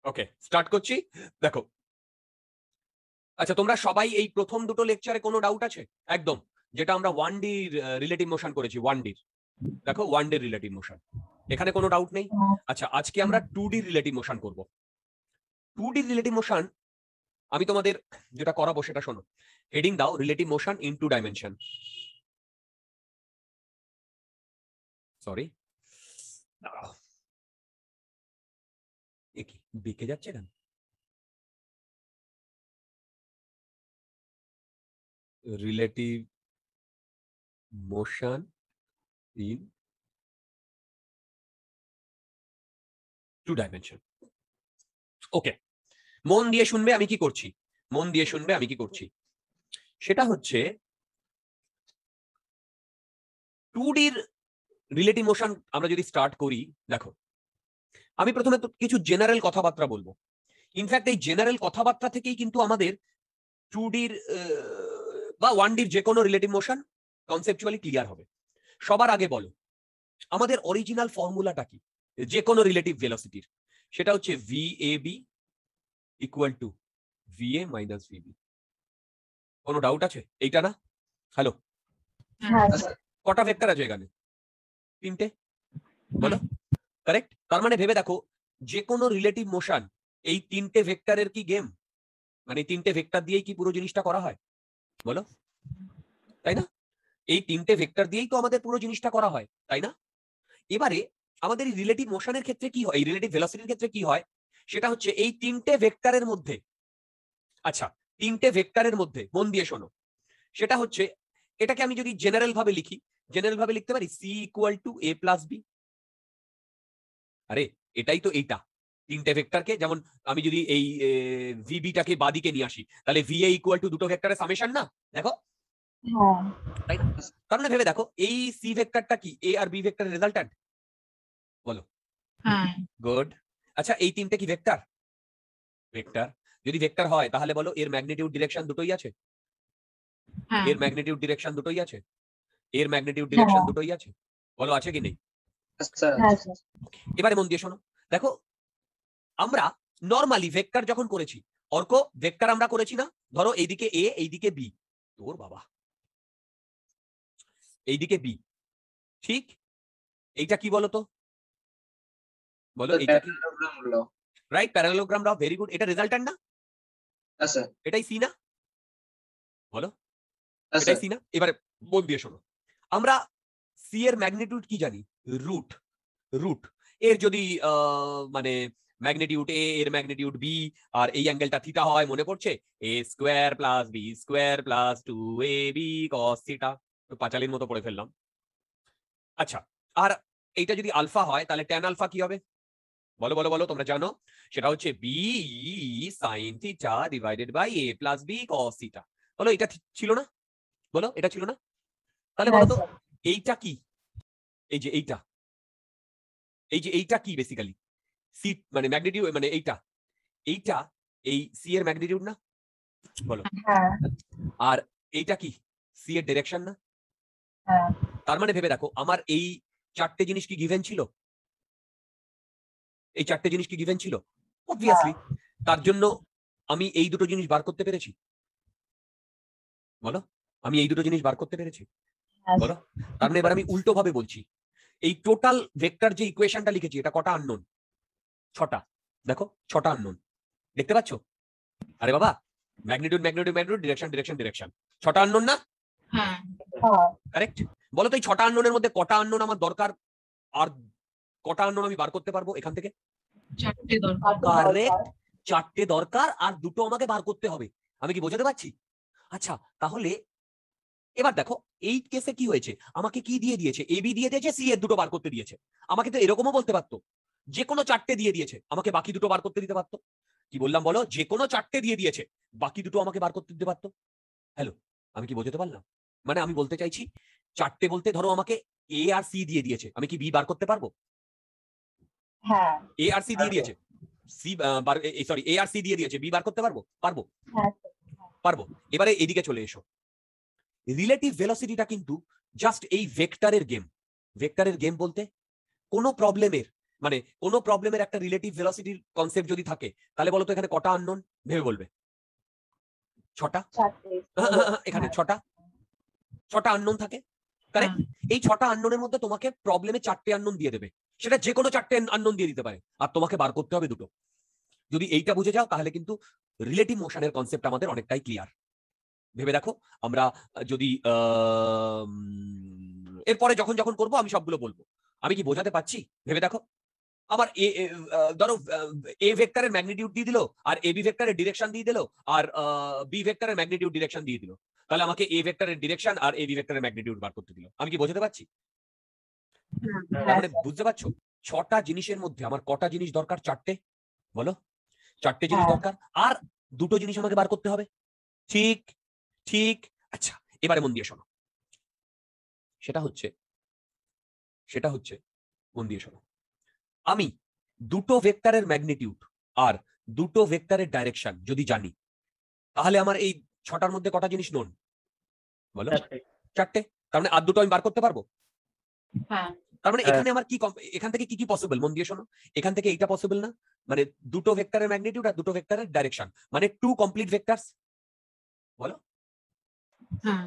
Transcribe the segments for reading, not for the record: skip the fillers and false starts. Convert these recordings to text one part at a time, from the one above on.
ওকে, start করছি। দেখো, আচ্ছা তোমরা সবাই এই প্রথম দুটো লেকচারে কোনো ডাউট আছে? একদম, যেটা আমরা 1D রিলেটিভ মোশন করেছি, 1D দেখো 1D রিলেটিভ মোশন, এখানে কোনো ডাউট নেই। আচ্ছা, আজকে আমরা 2D রিলেটিভ মোশন করব। 2D রিলেটিভ মোশন আমি তোমাদের যেটা করাবো সেটা শোনো। হেডিং দাও relative motion in 2 dimension. Sorry, কি বেঁকে যাচ্ছে কেন? Relative motion in 2 dimension. Okay, মন দিয়ে শুনবে আমি কি করছি, মন দিয়ে শুনবে আমি কি করছি। সেটা হচ্ছে 2D রিলেটিভ মোশন আমরা যদি স্টার্ট করি, দেখো আমি প্রথমে তো কিছু জেনারেল কথাবার্তা বলবো। ইনফ্যাক্ট এই জেনারেল কথাবার্তা থেকেই কিন্তু আমাদের 2D বা 1D যে কোনো রিলেটিভ মোশন কনসেপচুয়ালি ক্লিয়ার হবে। সবার আগে বলো আমাদের অরিজিনাল ফর্মুলাটা কি যে কোনো রিলেটিভ ভেলোসিটির? সেটা হচ্ছে VAB equal to VA minus VB। কোনো ডাউট আছে এইটা না? হ্যালো, কটা ভেক্টর আছে এখানে? 3টে, বলো। কারেক্ট। তার মানে ভেবে দেখো যে কোনো রিলেটিভ মোশন এই 3টে ভেক্টরের কি গেম, মানে 3টে ভেক্টর দিয়েই কি পুরো জিনিসটা করা হয়, বলো? তাই না? এই 3টে ভেক্টর দিয়েই তো আমাদের পুরো জিনিসটা করা হয়, তাই না? এবারে আমাদের এই রিলেটিভ মোশনের ক্ষেত্রে কি হয়, এই রিলেটিভ ভেলোসিটির ক্ষেত্রে কি হয়, সেটা হচ্ছে এই 3টে ভেক্টরের মধ্যে, আচ্ছা 3টে ভেক্টরের মধ্যে মন দিয়ে শোনো, সেটা হচ্ছে এটাকে আমি যদি জেনারেল ভাবে লিখি, জেনারেল ভাবে লিখতে পারি C equal to A plus B। আরে এটাই তো, এইটা 3টে ভেক্টরকে, যেমন আমি যদি এই VB-টাকে বাদিকে নিয়ে আসি, তাহলে VA ইকুয়াল টু দুটো ভেক্টরের সামেশন না, দেখো তাই না? তার মানে ভেবে দেখো এই C ভেক্টরটা কি A আর B ভেক্টরের রেজাল্ট্যান্ট, বলো? হ্যাঁ। গুড। আচ্ছা এই 3টে কি ভেক্টর? ভেক্টর। যদি ভেক্টর হয় তাহলে বলো এর ম্যাগনিটিউড ডিরেকশন দুটোই আছে, এর ম্যাগনিটিউড ডিরেকশন দুটোই আছে, এর ম্যাগনিটিউড ডিরেকশন দুটোই আছে, বলো আছে কি নেই? এবারে মন দিয়ে শোনো, দেখো আমরা নরমালি ভেক্টর যখন করেছি, অর্ক ভেক্টর আমরা করেছি না, ধরো এইদিকে A এইদিকে B, তোর বাবা এইদিকে B, ঠিক? এইটা কি বলো তো, বলো এইটা কি? রাইট, প্যারালেলোগ্রাম দাও, ভেরি গুড। এটা রেজাল্ট্যান্ট না? এটাই সি না, বলো? এটাই সি না? এবারে মন দিয়ে শোনো, আমরা সি এর ম্যাগনিটিউড কি জানি? রুট। রুট এর যদি মানে ম্যাগনিটিউড A এর ম্যাগনিটিউড B আর এই অ্যাঙ্গেলটা থিটা হয়, মনে পড়ছে? A square plus B square plus 2AB cos theta. পাঁচালির মতো পড়ে ফেললাম। আচ্ছা, আর এইটা যদি আলফা হয় তাহলে ট্যান আলফা কি হবে, বলো বলো বলো, তোমরা জানো? সেটা হচ্ছে B sin theta divided by A plus B cos theta. বলো এটা ছিল না, বলো এটা ছিল না? তাহলে বলো তো এইটা কি, এই যে এইটা, এই যে এইটা কি বেসিক্যালি সি, মানে ম্যাগনিটিউড, মানে এইটা, এইটা এই সি এর ম্যাগনিটিউড না, বলো? আর এইটা কি সি এর ডাইরেকশন না? তার মানে ভেবে দেখো আমার এই 4টে জিনিস কি গিভেন ছিল? এই 4টে জিনিস কি গিভেন ছিল? অবভিয়াসলি। তার জন্য আমি এই দুটো জিনিস বার করতে পেরেছি, বলো? আমি এই দুটো জিনিস বার করতে পেরেছি, বলো? তার মানে এবার আমি উল্টো ভাবে বলছি, এই টোটাল ভেক্টর যে ইকুয়েশনটা লিখেছি এটা কটা আননোন? 6টা। দেখো 6টা আননোন, দেখতে পাচ্ছ? আরে বাবা, magnitude magnitude magnitude, direction direction direction, 6টা আননোন না? হ্যাঁ। কারেক্ট। বলো তো এই 6টা আননোনের মধ্যে কটা আননোন আমার দরকার, আর কটা আননোন আমি বার করতে পারবো এখান থেকে? 4টে দরকার। কারেক্ট, 4টে দরকার আর দুটো আমাকে বার করতে হবে। আমি কি বোঝাতে পারছি? আচ্ছা তাহলে এবার দেখো এই কেসে কি হয়েছে, আমাকে কি দিয়ে দিয়েছে? AB দিয়ে দিয়েছে, C এর দুটো বার করতে দিয়েছে। আমাকে তো এরকমও বলতে পারতো যে কোনো 4টে দিয়ে দিয়েছে, আমাকে বাকি দুটো বার করতে দিতে পারতো। কি বললাম বলো? যে কোনো 4টে দিয়ে দিয়েছে, বাকি দুটো আমাকে বার করতে দিতে পারতো। হ্যালো, আমি কি বোঝাতে পারলাম? মানে আমি বলতে চাইছি 4টে বলতে ধরো আমাকে A আর C দিয়ে দিয়েছে, আমি কি B বার করতে পারবো? হ্যাঁ। A আর C দিয়ে দিয়েছে, সরি A আর C দিয়ে দিয়েছে, B বার করতে পারবো? পারবো, পারবো। এবারে এদিকে চলে এসো, রিলেটিভ ভেলোসিটিটা কিন্তু জাস্ট এই ভেক্টরের গেম। ভেক্টরের গেম বলতে কোনো প্রবলেমের মানে কোনো প্রবলেমের একটা রিলেটিভ ভেলোসিটির কনসেপ্ট যদি থাকে তাহলে বলো তো এখানে কটা আননোন ভেবে বলবে? 6টা। চারটে। এখানে হ্যাঁ। 6টা আননোন থাকে, কারেক্ট? এই 6টা আননোনের মধ্যে তোমাকে প্রবলেমে 4টে আননোন দিয়ে দেবে, সেটা যে কোনো 4টে আননোন দিয়ে দিতে পারে, আর তোমাকে বার করতে হবে দুটো। যদি এইটা বুঝে যাও তাহলে কিন্তু রিলেটিভ মোশনের কনসেপ্ট আমাদের অনেকটাই ক্লিয়ার। ভেবে দেখো, আমরা যদি এরপরে যখন যখন করবো আমি সবগুলো বলবো। আমি কি বোঝাতে পারছি? ভেবে দেখো, আমার ধরো এ ভেক্টরের ম্যাগনিটিউড দিয়ে দিল, আর এ বি ভেক্টরের ডিরেকশন দিয়ে দিল, আর বি ভেক্টরের ম্যাগনিটিউড ডিরেকশন দিয়ে দিল, তাহলে আমাকে এ ভেক্টরের ডিরেকশন আর এ বি ভেক্টরের ম্যাগনিটিউড বার করতে দিল। আমি কি বোঝাতে পারছি? তার হ্যাঁ মানে বুঝতে পারছো 6টা জিনিসের মধ্যে আমার কটা জিনিস দরকার? 4টে। বলো, 4টে জিনিস হ্যাঁ। দরকার, আর দুটো জিনিস আমাকে বার করতে হবে। ঠিক ঠিক। আচ্ছা, এবারে মন দিয়ে শোনো। সেটা হচ্ছে মন দিয়ে শোনো, আমি দুটো ভেক্টরের ম্যাগনিটিউড আর দুটো ভেক্টরের ডাইরেকশন যদি জানি, তাহলে আমার এই 6টার মধ্যে কটা জিনিস নোন? বলো। 4টে। তার মানে আর দুটো আমি বার করতে পারবো। হ্যাঁ। তার মানে এখানে আমার কি এখান থেকে কি কি পসিবল? মন দিয়ে শোনো, এখান থেকে এইটা পসিবল না, মানে দুটো ভেক্টরের ম্যাগনিটিউড আর দুটো ভেক্টরের ডাইরেকশন, মানে 2 কমপ্লিট ভেক্টরস। বলো। হ্যাঁ।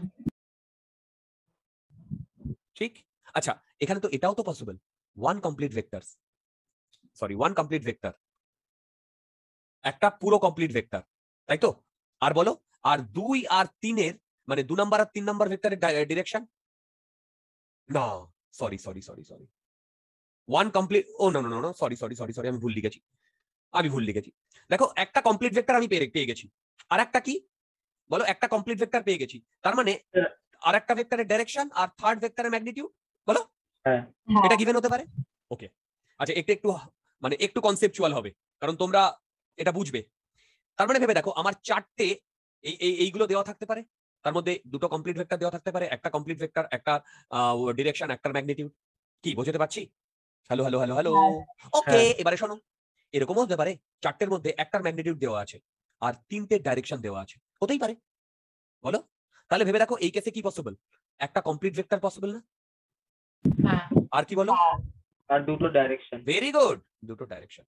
ঠিক। আচ্ছা, এখানে তো এটাও তো possible, 1 complete vectors, sorry 1 complete vector, একটা পুরো কমপ্লিট ভেক্টর, তাই তো? আর বলো, আর 2 আর 3 এর মানে 2 নাম্বার আর 3 নাম্বার ভেক্টরের ডিরেকশন। না, sorry sorry sorry sorry, 1 complete, oh no no no, sorry sorry sorry sorry, আমি ভুল লিখেছি। দেখো, একটা কমপ্লিট ভেক্টর আমি পেয়ে গেছি, আর একটা কি বলো, একটা কমপ্লিট ভেক্টর পেয়ে গেছি, তার মানে আর একটা ভেক্টরের ডাইরেকশন আর থার্ড ভেক্টরের ম্যাগনিটিউড। বলো, এটা গিভেন হতে পারে। ওকে, আচ্ছা, একটু একটু মানে একটু কনসেপচুয়াল হবে, কারণ তোমরা এটা বুঝবে। তার মানে ভেবে দেখো, আমার 4টে এইগুলো দেওয়া থাকতে পারে, তার মধ্যে দুটো কমপ্লিট ভেক্টর দেওয়া থাকতে পারে, একটা কমপ্লিট ভেক্টর, একটা ডিরেকশন, একটা ম্যাগনিটিউড। কি বোঝাতে পারছি? Hello hello hello hello. Okay, এবারে শোনো, এরকমও হতে পারে 4টের মধ্যে একটার ম্যাগনিটিউড দেওয়া আছে আর 3টে ডাইরেকশন দেওয়া আছে, হতেই পারে। বলো, তাহলে ভেবে দেখো এই কেসে কি পসিবল? একটা কমপ্লিট ভেক্টর পসিবল না? হ্যাঁ। আর কি বলো? আর দুটো ডাইরেকশন। ভেরি গুড, দুটো ডাইরেকশন,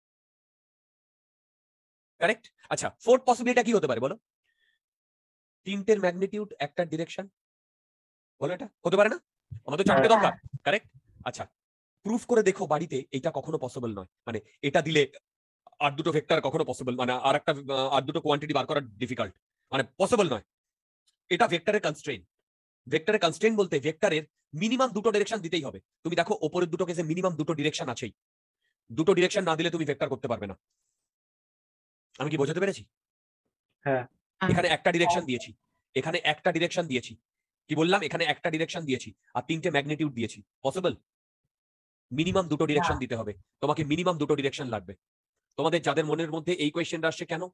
কারেক্ট। আচ্ছা, ফোর্থ পসিবিলিটি কি হতে পারে বলো? 3টের ম্যাগনিটিউড, একটা ডিরেকশন। বলো, এটা হতে পারে না? আমাদের 4টে দরকার, কারেক্ট। আচ্ছা, প্রুফ করে দেখো বাড়িতে, এটা কখনো পসিবল নয়। মানে এটা দিলে আর দুটো ভেক্টর কখনো পসিবল, মানে আর দুটো কোয়ান্টিটি বার করা ডিফিকাল্ট, মানে পসিবল নয়। এটা ভেক্টরের কনস্ট্রেইন। ভেক্টরের কনস্ট্রেইন বলতে ভেক্টরের মিনিমাম দুটো ডিরেকশন দিতেই হবে। তুমি দেখো উপরের দুটো কেসে মিনিমাম দুটো ডিরেকশন আছেই, দুটো ডিরেকশন না দিলে তুমি ভেক্টর করতে পারবে না। আমি কি বোঝাতে পেরেছি? হ্যাঁ। এখানে একটা ডিরেকশন দিয়েছি, এখানে একটা ডিরেকশন দিয়েছি, কি বললাম, এখানে একটা ডিরেকশন দিয়েছি আর 3টে ম্যাগনিটিউড দিয়েছি, পসিবল? মিনিমাম দুটো ডিরেকশন দিতে হবে, তোমাকে মিনিমাম দুটো ডিরেকশন লাগবে। তোমাদের যাদের মনের মধ্যে এই কোয়েশ্চেনটা আসছে কেন,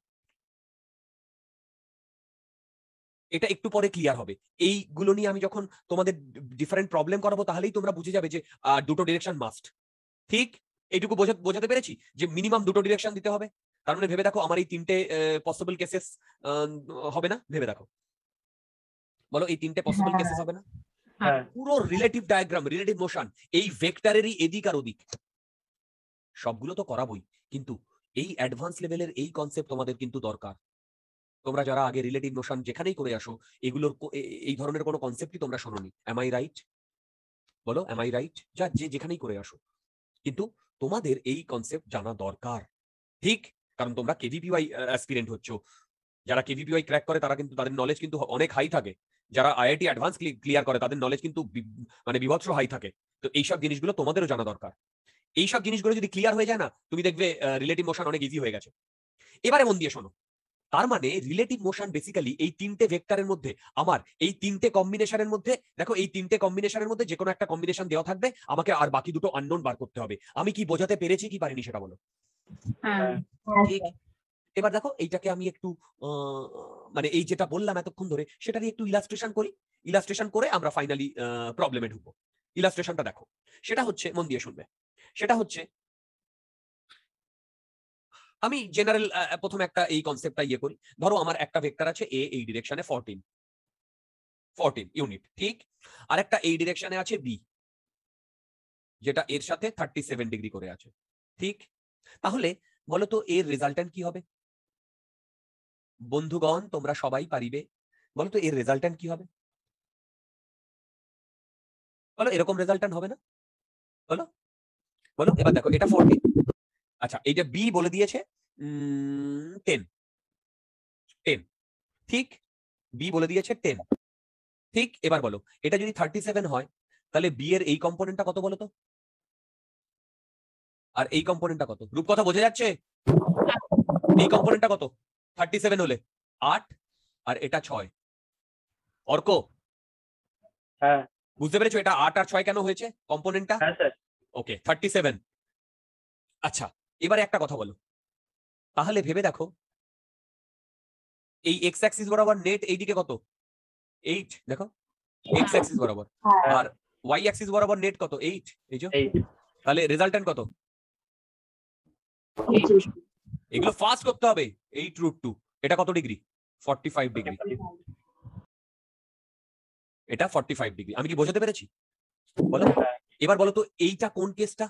এটা একটু পরে ক্লিয়ার হবে। এইগুলো নিয়ে আমি যখন তোমাদের ডিফারেন্ট প্রবলেম করাবো, তাহলেই তোমরা বুঝে যাবে যে দুটো ডিরেকশন মাস্ট। ঠিক, এইটুকু বোঝাতে পেরেছি যে মিনিমাম দুটো ডিরেকশন দিতে হবে। তার মানে ভেবে দেখো, আমার এই 3টে পসিবল কেসেস হবে না? ভেবে দেখো, বলো, এই 3টে পসিবল কেসেস হবে না? হ্যাঁ। পুরো রিলেটিভ ডায়াগ্রাম, রিলেটিভ মোশন, এই ভেক্টরেরই এদিক আর ওদিক, সবগুলো তো করাবোই, কিন্তু এই অ্যাডভান্স লেভেলের এই কনসেপ্ট তোমাদের কিন্তু দরকার। তোমরা যারা আগে রিলেটিভ মোশন যেখানেই করে আসো, এগুলোর এই ধরনের কোনো কনসেপ্টই তোমরা শোনোনি। Am I right? বলো, এম আই রাইট? যেখানেই করে আসো, কিন্তু তোমাদের এই কনসেপ্ট জানা দরকার। ঠিক, কারণ তোমরা কেভিপিওয়াই অ্যাসপিরেন্ট হচ্ছ। যারা কেভিপিওয়াই ক্র্যাক করে তারা কিন্তু, তাদের নলেজ কিন্তু অনেক হাই থাকে। যারা আইআইটি অ্যাডভান্স ক্লিয়ার করে তাদের নলেজ কিন্তু মানে বিভৎস হাই থাকে। তো এইসব জিনিসগুলো তোমাদেরও জানা দরকার। এইসব জিনিসগুলো যদি ক্লিয়ার হয়ে যায় না, তুমি দেখবে রিলেটিভ মোশন অনেক ইজি হয়ে গেছে। এবারে মন দিয়ে শোনো, তার মানে রিলেটিভ মোশন বেসিক্যালি এই 3টে ভেক্টরের মধ্যে, আমার এই 3টে কম্বিনেশনের মধ্যে, দেখো এই 3টে কম্বিনেশনের মধ্যে যে কোনো একটা কম্বিনেশন দেওয়া থাকবে, আমাকে আর বাকি দুটো আননোন বার করতে হবে। আমি কি বোঝাতে পেরেছি কি পারিনি সেটা বলো। হ্যাঁ। ঠিক, এবার দেখো এইটাকে আমি একটু মানে এই যেটা বললাম এতক্ষণ ধরে সেটারই একটু ইলাস্ট্রেশন করি। ইলাস্ট্রেশন করে আমরা ফাইনালি প্রবলেমে ঢুকবো। ইলাস্ট্রেশনটা দেখো, সেটা হচ্ছে, মন দিয়ে শুনবে, সেটা হচ্ছে, আমি জেনারেল প্রথম একটা এই কনসেপ্টটা ইয়ে করি। ধরো আমার একটা ভেক্টর আছে এ, এই ডিরেকশনে 14 ইউনিট, ঠিক। আর একটা এই ডিরেকশনে আছে বি, যেটা এর সাথে 37 ডিগ্রি করে আছে। ঠিক, তাহলে বলো তো এর রেজাল্ট্যান্ট কি হবে? বন্ধুগণ তোমরা সবাই পারিবে, বলো তো এর রেজাল্ট্যান্ট কি হবে? বলো এরকম রেজাল্ট্যান্ট হবে না? বলো বলো এবার দেখো এটা 40, আচ্ছা এইটা বি বলে দিয়েছে 10, ঠিক, বি বলে দিয়েছে 10, ঠিক। এবার বলো এটা যদি 37 হয় তাহলে বি এর এই কম্পোনেন্টটা কত বলো তো, আর এই কম্পোনেন্টটা কত? রূপকথা বোঝা যাচ্ছে? এই কম্পোনেন্টটা কত 37 হলে? 8, আর এটা 6। অর্ক হ্যাঁ বুঝতে পেরেছো এটা 8 আর 6 কেন হয়েছে কম্পোনেন্টটা? হ্যাঁ স্যার। ওকে 37। আচ্ছা এবারে একটা কথা বলো, তাহলে ভেবে দেখো এই এক্স অ্যাক্সিস বরাবর নেট এইদিকে কত? 8, দেখো এক্স অ্যাক্সিস বরাবর, হ্যাঁ আর ওয়াই অ্যাক্সিস বরাবর নেট কত? 8, এই যে। 8 তাহলে রেজাল্ট্যান্ট কত? এগুলো ফাস্ট করতে হবে। 8√2, এটা কত ডিগ্রি? 45 ডিগ্রি। এটা 45 ডিগ্রি। আমি কি বোঝাতে পেরেছি? বলো এবার বলো তো এইটা কোন কেসটা?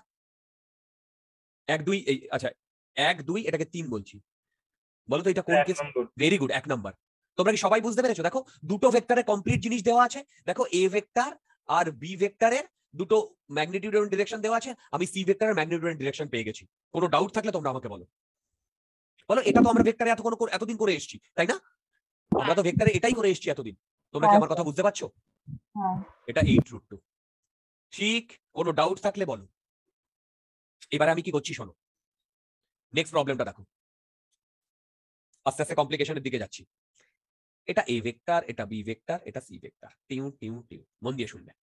1 2, আচ্ছা 1 2 এটাকে 3 বলছি, বলো তো এটা কোন কেস? Very good, 1 number. তোমরা কি সবাই বুঝতে পেরেছো? দেখো দুটো ভেক্টরের কমপ্লিট জিনিস দেওয়া আছে, দেখো এ ভেক্টর আর বি ভেক্টরের দুটো ম্যাগনিটিউড এবং ডিরেকশন দেওয়া আছে, আমি সি ভেক্টরের ম্যাগনিটিউড এবং ডিরেকশন পেয়ে গেছি। কোনো ডাউট থাকলে তোমরা আমাকে বলো। বলো এটা তো আমরা ভেক্টরে এতদিন করে এসেছি, তাই না? আমরা তো ভেক্টরে এটাই করে এসেছি এতদিন। তোমরা কি আমার কথা বুঝতে পারছো? হ্যাঁ এটা 8√2, ঠিক। কোনো ডাউট থাকলে বলো। এবারে আমি কি করছি শোনো, নেক্সট প্রবলেমটা দেখো, আস্তে আস্তে কমপ্লিকেশনের দিকে যাচ্ছি। এটা এ ভেক্টর, এটা বি ভেক্টর, এটা সি ভেক্টর, টিউ টিউ টিউ, মন দিয়ে শুনবে।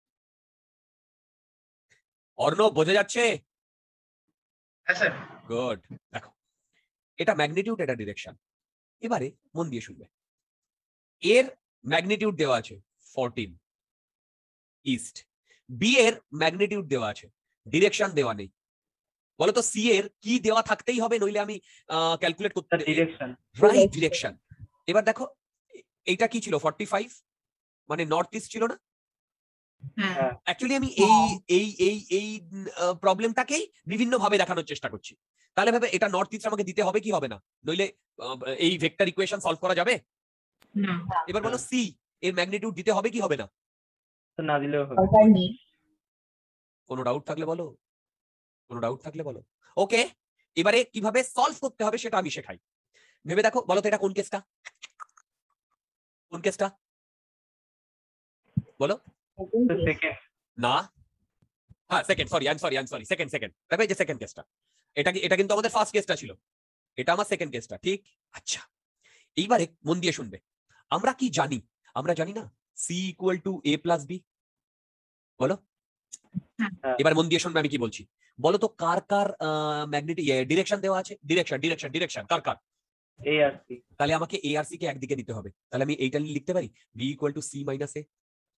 অর্ণব বোঝা যাচ্ছে? হ্যাঁ স্যার। গুড। দেখো এটা ম্যাগনিটিউড, এটা ডিরেকশন। এবারে মন দিয়ে শুনবে, এর ম্যাগনিটিউড দেওয়া আছে 14 ইস্ট, বি এর ম্যাগনিটিউড দেওয়া আছে, ডিরেকশন দেওয়া নেই। বলো তো সি এর কি দেওয়া থাকতেই হবে, নইলে আমি ক্যালকুলেট করতে। ডিরেকশন। Right, direction. এবার দেখো এইটা কি ছিল 45, মানে নর্থ ইস্ট ছিল না? হ্যাঁ অ্যাকচুয়ালি আমি এই প্রবলেমটাকেই বিভিন্ন ভাবে দেখানোর চেষ্টা করছি। তাহলে ভাবে এটা নর্থ ইস্ট আমাকে দিতে হবে কি হবে না, নইলে এই ভেক্টর ইকুয়েশন সলভ করা যাবে? না এবার বলো সি এর ম্যাগনিটিউড দিতে হবে কি হবে না? তো না দিলেও হবে। ওটাই নেই। কোনো ডাউট থাকলে বলো, কোনো ডাউট থাকলে বলো। ওকে, এবারে কিভাবে সলভ করতে হবে সেটা আমি শেখাই। ভেবে দেখো, বলো তো এটা কোন কেসটা? কোন কেসটা বলো? তো সেকেন্ড। না, হ্যাঁ second, sorry I am sorry, second দেখো এই যে সেকেন্ড কেসটা, এটা কিন্তু আমাদের ফার্স্ট কেসটা ছিল, এটা আমার সেকেন্ড কেসটা, ঠিক। আচ্ছা এইবারে মন দিয়ে শুনবে, আমরা কি জানি? আমরা জানি না C equal to A plus B, বলো। এবার মন দিয়ে শুনবে আমি কি বলছি। বলো তো কার কার ম্যাগনেটিক ডিরেকশন দেওয়া আছে? ডিরেকশন কার কার? এ আর সি। তাহলে আমাকে এ আর সি কে একদিকে নিতে হবে, তাহলে আমি এইটা লিখতে পারি B equal to C minus A.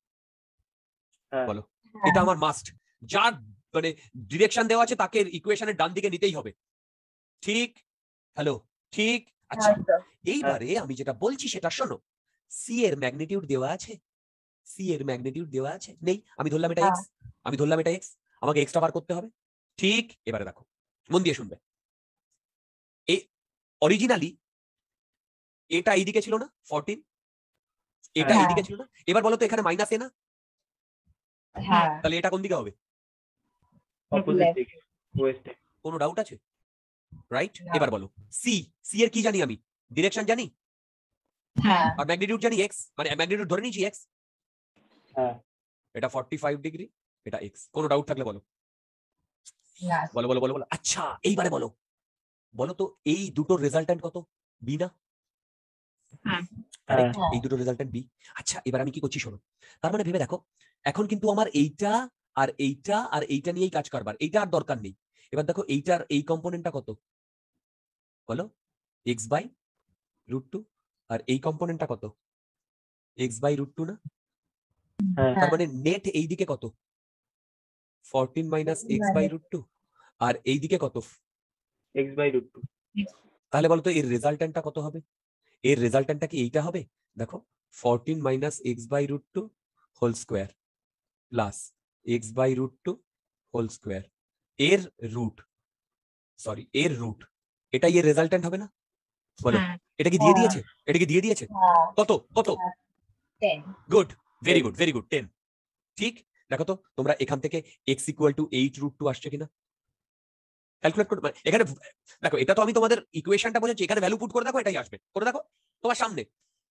বলো এটা আমার মাস্ট, যার মানে ডিরেকশন দেওয়া আছে তাকে ইকুয়েশনের ডান দিকে নিতেই হবে, ঠিক? হ্যালো, ঠিক। আচ্ছা এইবারে আমি যেটা বলছি সেটা শোনো, সি এর ম্যাগনিটিউড দেওয়া আছে, সি এর ম্যাগনিটিউড দেওয়া আছে নেই, আমি ধরলাম এটা এক্স, আমি ধরলাম এটা এক্স, আমাকে এক্সটা বার করতে হবে, ঠিক। এবারে দেখো মন দিয়ে শুনবে, এই অরিজিনালি এটা এইদিকে ছিল না 14, এটা হ্যাঁ। এইদিকে ছিল না? এবার বলো তো এখানে মাইনাস এ না, হ্যাঁ তাহলে এটা কোন দিকে হবে? অপোজিট দিকে, ওয়েস্টে। কোনো ডাউট আছে? রাইট। না। এবার বলো সি, সি এর কি জানি আমি? ডিরেকশন জানি হ্যাঁ আর ম্যাগনিটিউড জানি এক্স, মানে ম্যাগনিটিউড ধরে নিয়েছি এক্স। হ্যাঁ এটা 45 ডিগ্রি, এটা এক্স। কোনো ডাউট থাকলে বলো, না। বলো বলো বলো বলো। আচ্ছা এইবারে বলো, বলো তো এই দুটোর রেজাল্ট্যান্ট কত? বি না? হ্যাঁ Correct? হ্যাঁ। এই দুটো রেজাল্ট্যান্ট বি। আচ্ছা এবার আমি কি করছি শোনো, তার মানে ভেবে দেখো এখন কিন্তু আমার এইটা আর এইটা আর এইটা নিয়েই কাজ করবার, এইটা আর দরকার নেই। এবার দেখো এইটার এই কম্পোনেন্টটা কত বলো? এক্স বাই রুট টু, আর এই কম্পোনেন্টটা কত? এক্স বাই রুট টু না? হ্যাঁ তার মানে নেট এইদিকে কত? 14 minus x by root two, আর এইদিকে কত? x/√2। তাহলে বলতো এর রেজাল্ট্যান্টটা কত হবে? এর রেজাল্ট্যান্টটা কি এইটা হবে? দেখো 14 minus x by root two whole square plus x by root two whole square এর রুট এর রুট এটাই এর রেজাল্টেন্ট হবে না? বলো, হ্যাঁ এটা কি দিয়ে হ্যাঁ। দিয়েছে? এটা কি দিয়ে দিয়েছে? হ্যাঁ কত কত? 10 good, very good, very good, 10। ঠিক, দেখো তো তোমরা এখান থেকে x ইকুয়াল টু 8√2 আসছে কিনা ক্যালকুলেট করে, মানে এখানে দেখো, এটা তো আমি তোমাদের ইকুয়েশনটা বোঝাচ্ছি, এখানে ভ্যালু পুট করে দেখো, এটাই আসবে, করে দেখো তোমার সামনে।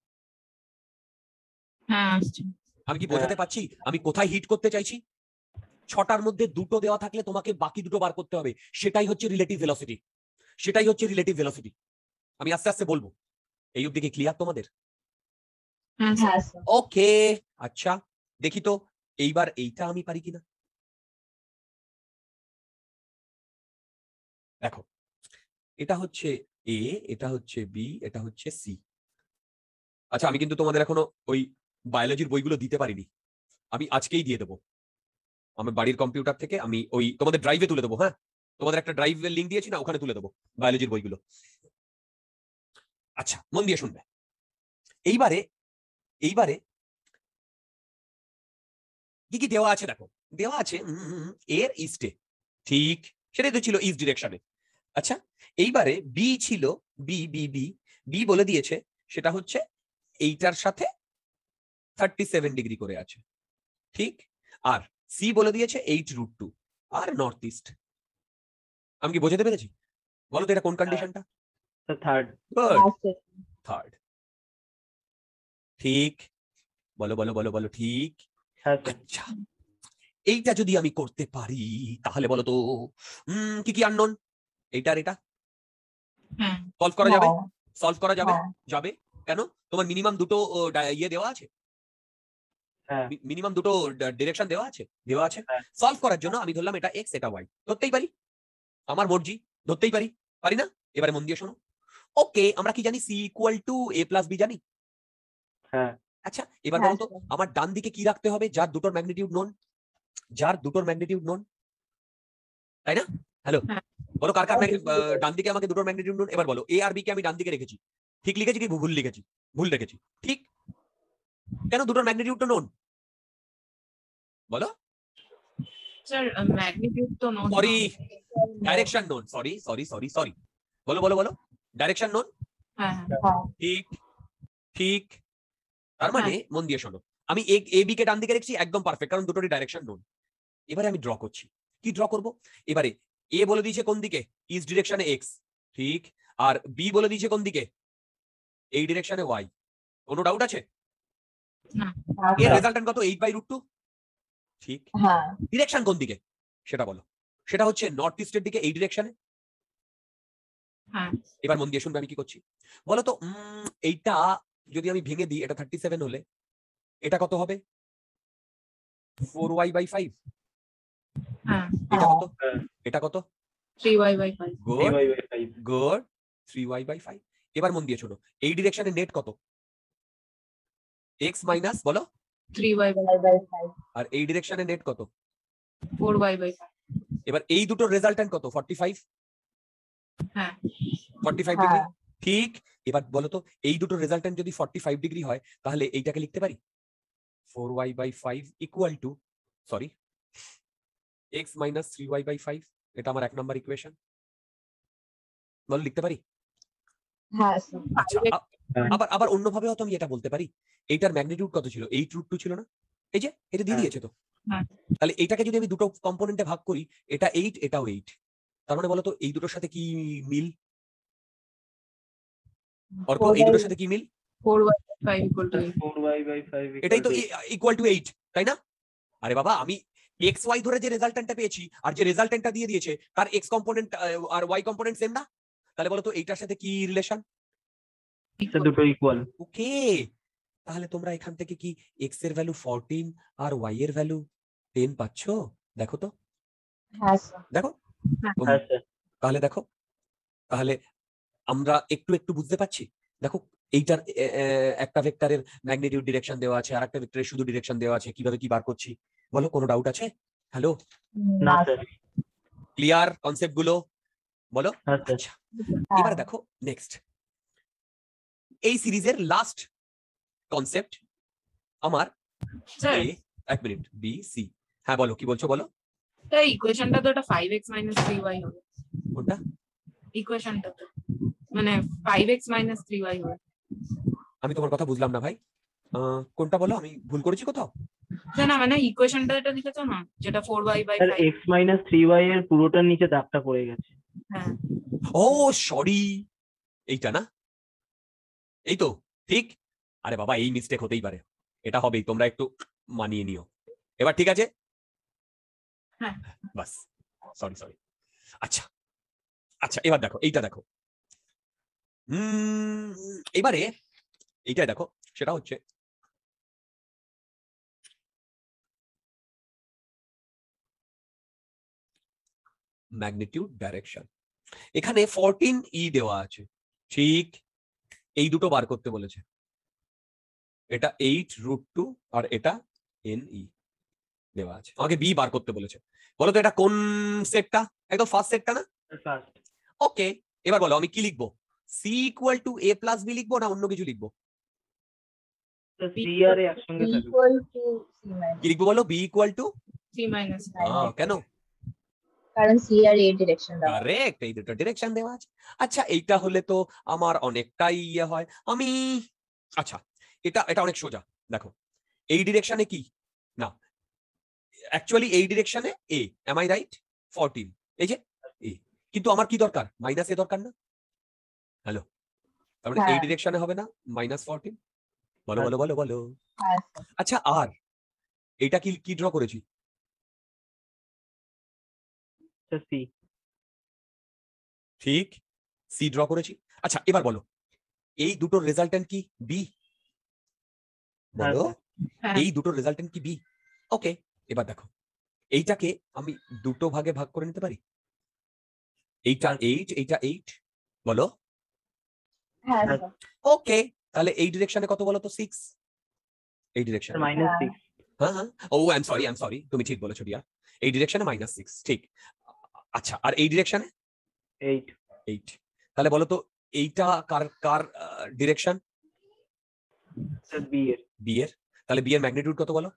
হ্যাঁ আসছে। আমি কি বোঝাতে পারছি আমি কোথায় হিট করতে চাইছি? 6টার মধ্যে 2টো দেওয়া থাকলে তোমাকে বাকি 2টো বার করতে হবে, সেটাই হচ্ছে রিলেটিভ ভেলোসিটি, সেটাই হচ্ছে রিলেটিভ ভেলোসিটি। আমি আস্তে আস্তে বলবো। এই অবধি কি ক্লিয়ার তোমাদের? হ্যাঁ স্যার। হ্যাঁ স্যার ওকে, আচ্ছা দেখি তো এইবার এইটা আমি পারি কিনা। দেখো, এটা হচ্ছে এ, এটা হচ্ছে বি, এটা হচ্ছে সি। আচ্ছা, আমি কিন্তু তোমাদের এখনো ওই বায়োলজির বইগুলো দিতে পারিনি, আমি আজকেই দিয়ে দেবো। আমার বাড়ির কম্পিউটার থেকে আমি ওই তোমাদের ড্রাইভে তুলে দেবো। হ্যাঁ, তোমাদের একটা ড্রাইভের লিঙ্ক দিয়েছি না, ওখানে তুলে দেবো বায়োলজির বইগুলো। আচ্ছা, মন দিয়ে শুনবে। এইবারে এইবারে কি কি দেওয়া আছে দেখো, দেওয়া আছে এর ইস্টে, ঠিক সেটাই তো ছিল ইস্ট ডিরেকশনে। আচ্ছা, এইবারে বি ছিল, বি বি বি বি বলে দিয়েছে সেটা হচ্ছে এইটার সাথে 37 ডিগ্রি করে আছে, ঠিক। আর সি বলে দিয়েছে 8√2 আর নর্থ ইস্ট। আমি কি বোঝাতে পেরেছি? বলো তো এটা কোন কন্ডিশনটা? থার্ড। গুড, হ্যাঁ স্যার থার্ড। ঠিক, বলো বলো বলো বলো, ঠিক। হ্যাঁ স্যার। আচ্ছা, এইটা যদি আমি করতে পারি তাহলে বলো তো কি কি আননোন? এইটার এটা হ্যাঁ সলভ করা যাবে? হ্যাঁ সলভ করা যাবে? হ্যাঁ যাবে কেন? তোমার মিনিমাম দুটো ইয়ে দেওয়া আছে, হ্যাঁ মিনিমাম দুটো ডিরেকশন দেওয়া আছে, দেওয়া আছে। হ্যাঁ। সলভ করার জন্য আমি ধরলাম এটা এক্স, এটা ওয়াই, ধরতেই পারি, আমার মর্জি, ধরতেই পারি, পারি না? এবারে মন দিয়ে শোনো। ওকে, আমরা কি জানি C equal to A plus B জানি। হ্যাঁ আচ্ছা, এবার হ্যাঁ বলো তো স্যার আমার ডান দিকে কি রাখতে হবে? যার দুটোর ম্যাগনিটিউড নোন, যার দুটোর ম্যাগনিটিউড নোন, তাই না? হ্যালো, হ্যাঁ। বলো কার কার ডান দিকে আমাকে দুটোর ম্যাগনিটিউড নোন। এবার বলো এ আর বি কে আমি ডান দিকে রেখেছি, ঠিক লিখেছি কি ভুল লিখেছি? ভুল রেখেছি, ঠিক। কেন? দুটোর ম্যাগনিটিউড নোন, বলো। স্যার ম্যাগনিটিউড তো known. Sorry, direction known, sorry sorry sorry sorry, বলো বলো বলো, ডাইরেকশন নোন, হ্যাঁ হ্যাঁ ঠিক ঠিক। তার মানে মন দিয়ে শোনো, আমি এ বি কে ডান দিকে রেখেছি, একদম পারফেক্ট, কারণ দুটোরই ডাইরেকশন নোন। এবারে আমি ড্র করছি, কি ড্র করব? এবারে এ বলে দিয়েছে কোন দিকে? ইস্ট ডিরেকশনে এক্স, ঠিক। আর বি বলে দিয়েছে কোন দিকে? এই ডিরেকশনে ওয়াই। কোনো ডাউট আছে? এর রেজাল্টেন্ট কত? 8/√2, ঠিক। হ্যাঁ ডিরেকশন কোন দিকে সেটা বলো? সেটা হচ্ছে নর্থ ইস্টের দিকে, এই ডিরেকশনে। হ্যাঁ এবার মন দিয়ে শুনবে আমি কি করছি, বলো তো। এইটা যদি আমি ভেঙে দিই, এটা 37 হলে এটা কত হবে? 4y/5। হ্যাঁ এটা কত? হ্যাঁ। এটা কত? 3y/5। Good 3y/5। Good, 3y/5। এবার মন দিয়ে শোনো, এই ডিরেকশনে নেট কত? এক্স মাইনাস, বলো। 3y/5। আর এই ডিরেকশনে নেট কত? 4y/5। এবার এই দুটো রেজাল্টেন্ট কত? 45। হ্যাঁ 45 হ্যাঁ ডিগ্রি, ঠিক। এবার বলো তো এই দুটো রেজাল্টেন্ট যদি 45 ডিগ্রি হয়, তাহলে এইটাকে লিখতে পারি 4y/5 equal to, sorry, x minus 3y/5। এটা আমার 1 নম্বর ইকুয়েশন, বল লিখতে পারি? হ্যাঁ স্যার আচ্ছা, আবার আবার অন্যভাবে হয়তো আমি এটা বলতে পারি, এইটার ম্যাগনিটিউড কত ছিল? 8√2 ছিল না? এই যে এটা দিয়ে হ্যাঁ। দিয়েছে তো। হ্যাঁ। তাহলে এটাকে যদি আমি দুটো কম্পোনেন্টে ভাগ করি, এটা 8, এটাও 8, তার মানে বলো তো এই দুটোর সাথে কি মিল? অর্ক, এই দুটোর সাথে কি মিল? 4y/5 equal to 8। 4y/5 এটাই তো ইকুয়াল টু 8, তাই না? আরে বাবা, আমি এক্স ওয়াই ধরে যে রেজাল্টেন্টটা পেয়েছি আর যে রেজাল্টেন্টটা দিয়ে দিয়েছে তার এক্স কম্পোনেন্ট আর ওয়াই কম্পোনেন্ট সেম না? তাহলে বলো তো এইটার সাথে কি রিলেশন? দুটো ইকুয়াল। ওকে, তাহলে তোমরা এখান থেকে কি এক্স এর ভ্যালু 14 আর ওয়াই এর ভ্যালু 10 পাচ্ছো? দেখো তো, হ্যাঁ স্যার দেখো। হ্যাঁ স্যার। তাহলে দেখো, তাহলে আমরা একটু একটু বুঝতে পারছি। দেখো, এইটার একটা ভেক্টরের ম্যাগনিটিউড ডিরেকশন দেওয়া আছে, আর একটা ভেক্টরের শুধু ডিরেকশন দেওয়া আছে, কিভাবে কি বার করছি বলো? কোনো ডাউট আছে? হ্যালো, না না স্যার। ক্লিয়ার কনসেপ্ট গুলো? বলো। হ্যাঁ স্যার। আচ্ছা, হ্যাঁ এবার দেখো নেক্সট, এই সিরিজের লাস্ট কনসেপ্ট আমার স্যার এক মিনিট, বি সি। হ্যাঁ বলো, কি বলছো বলো। এই ইকুয়েশনটা তো এটা 5x - 3y হবে কোনটা? ইকুয়েশনটা তো মানে 5x - 3y হবে আমি তোমার কথা বুঝলাম না ভাই, কোনটা বলো, আমি ভুল করেছি কোথাও? না না মানে ইকুয়েশনটা এটা লিখেছো না যেটা 4y / স্যার 5 x - 3y এর পুরোটার নিচে দাগটা পড়ে গেছে। হ্যাঁ ও সরি, এইটা না, এই তো ঠিক। আরে বাবা, এই মিস্টেক হতেই পারে, এটা হবেই, তোমরা একটু মানিয়ে নিও। এবার ঠিক আছে? হ্যাঁ। বাস, সরি সরি। আচ্ছা আচ্ছা, এবার দেখো, এইটা দেখো, এবারে এইটাই দেখো, সেটা হচ্ছে ম্যাগনিটিউড ডাইরেকশন। এখানে 14e দেওয়া আছে, ঠিক এই দুটো বার করতে বলেছে, এটা 8√2 আর এটা ne দেওয়া আছে, আমাকে বি বার করতে বলেছে। বলো তো এটা কোন সেটটা? একদম ফার্স্ট সেটটা না? ফার্স্ট। ওকে, এবার বলো আমি কি লিখবো, C equal to A plus B লিখবো না অন্য কিছু লিখবো? সি আর এ একসঙ্গে থাকবে। equal to C কি minus লিখবো বলো? বি ইকুয়াল টু 3 - কেন? কারণ C আর A ডিরেকশন দেওয়া আছে। কারেক্ট, এই দুটো ডিরেকশন দেওয়া আছে। আচ্ছা, এইটা হলে তো আমার অনেকটাই ইয়ে হয়। আমি আচ্ছা, এটা এটা অনেক সোজা। দেখো, এই ডিরেকশনে কি না, অ্যাকচুয়ালি এই ডিরেকশনে এ, এম আই রাইট? 14, এই যে এ, কিন্তু আমার কি দরকার? মাইনাস এ দরকার না? হ্যালো, তার মানে এই হ্যাঁ। ডিরেকশনে হবে না -14? বলো বলো বলো বলো। হ্যাঁ sir। আচ্ছা, আর এটা কি কি ড্র করেছি? সি। ঠিক, সি ড্র করেছি। আচ্ছা, এবার বলো এই দুটোর রেজাল্টেন্ট কি? বি। বলো, হ্যাঁ এই দুটোর রেজাল্টেন্ট কি? বি। ওকে, এবার দেখো, এইটাকে আমি দুটো ভাগে ভাগ করে নিতে পারি। এইটা 8, এইটা 8, বলো। হ্যাঁ হ্যাঁ। sir। ওকে, তাহলে এই ডিরেকশনে কত বলো তো? 6। এই ডিরেকশনে -6। হ্যাঁ হ্যাঁ, ও আই এম সরি, তুমি ঠিক বলেছো ডিয়ার, এই ডিরেকশনে -6, ঠিক। আচ্ছা, আর এই ডিরেকশনে 8। 8। তাহলে বলো তো এইটা কার কার ডিরেকশন? স্যার বি এর। বি এর। তাহলে বি এর ম্যাগনিটিউড কত বলো?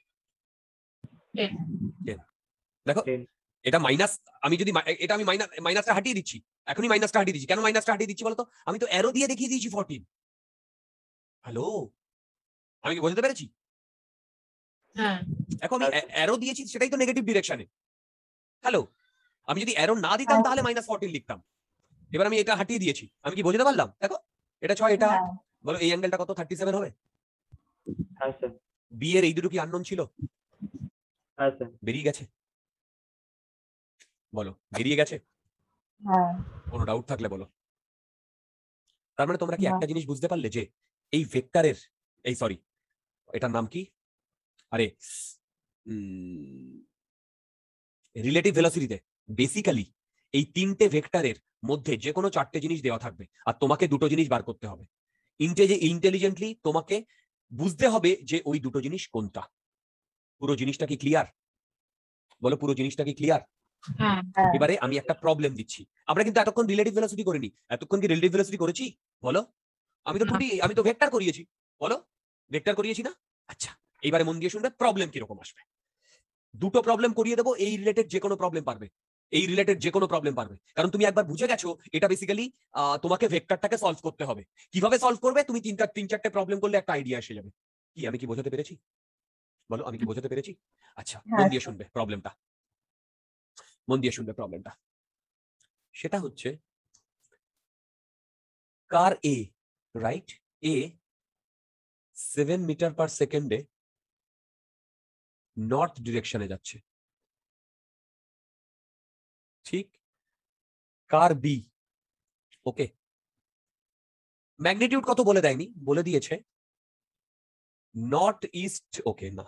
10 দেখো, 10। এটা মাইনাস, আমি যদি এটা আমি মাইনাসটা হাটিয়ে দিচ্ছি, এখনই মাইনাসটা হাটিয়ে দিচ্ছি। কেন মাইনাসটা হাটিয়ে দিচ্ছি বলতো? আমি তো অ্যারো দিয়ে দেখিয়ে দিয়েছি 14। হ্যালো, আমি কি বোঝাতে পেরেছি? হ্যাঁ এখন আমি অ্যারো দিয়েছি, সেটাই তো নেগেটিভ ডিরেকশনে। হ্যালো, আমি যদি অ্যারো না দিতাম তাহলে -14 লিখতাম। এবার আমি এটা হাটিয়ে দিয়েছি, আমি কি বোঝাতে পারলাম? দেখো, এটা 6, এটা 8। হ্যাঁ। বলো এই অ্যাঙ্গেলটা কত? 37 হবে। হ্যাঁ স্যার। বি এর এই দুটো কি আননোন ছিল? হ্যাঁ স্যার। বেরিয়ে গেছে, বলো বেরিয়ে গেছে? হ্যাঁ। কোনো ডাউট থাকলে বলো। তার মানে তোমরা কি না। একটা জিনিস বুঝতে পারলে যে এই ভেক্টরের, এই সরি, এটার নাম কি? আরে রিলেটিভ ভেলোসিটিতে বেসিক্যালি এই তিনটে ভেক্টরের মধ্যে যে কোনো চারটে জিনিস দেওয়া থাকবে, আর তোমাকে দুটো জিনিস বার করতে হবে। ইন্টেলিজেন্টলি তোমাকে বুঝতে হবে যে ওই দুটো জিনিস কোনটা। পুরো জিনিসটা কি ক্লিয়ার? বলো, পুরো জিনিসটা কি ক্লিয়ার? হ্যাঁ এবারে আমি একটা প্রবলেম দিচ্ছি। আমরা কিন্তু এতক্ষণ রিলেটিভ ভেলোসিটি করিনি, এতক্ষণ কি রিলেটিভ ভেলোসিটি করেছি? বলো, আমি তো 2D, আমি তো ভেক্টর করিয়েছি। বলো, ভেক্টর করিয়েছি না? আচ্ছা, এইবারে মন দিয়ে শুনবে প্রবলেম কিরকম আসবে। দুটো প্রবলেম করিয়ে দেবো, এই রিলেটেড যে কোনো প্রবলেম পারবে, এই রিলেটেড যে কোনো প্রবলেম পারবে, কারণ তুমি একবার বুঝে গেছো এটা বেসিক্যালি তোমাকে ভেক্টরটাকে সলভ করতে হবে। কিভাবে সলভ করবে? তুমি তিন চারটে প্রবলেম করলে একটা আইডিয়া এসে যাবে। কি আমি কি বোঝাতে পেরেছি? বলো, আমি কি বোঝাতে পেরেছি? আচ্ছা, মন দিয়ে শুনবে প্রবলেমটা, মন দিয়ে শুনবে প্রবলেমটা। সেটা হচ্ছে কার এ, রাইট, এ 7 মিটার পার সেকেন্ডে নর্থ ডিরেকশনে যাচ্ছে, ঠিক। কার বি, ওকে, ম্যাগনিটিউড কত বলে দেয়নি, বলে দিয়েছে নর্থ ইস্ট, ওকে না,